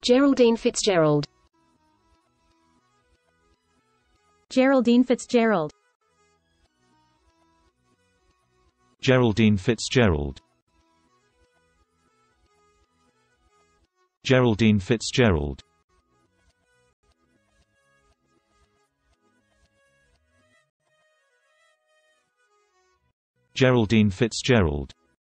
Geraldine Fitzgerald. Geraldine Fitzgerald. Geraldine Fitzgerald. Geraldine Fitzgerald. Geraldine Fitzgerald.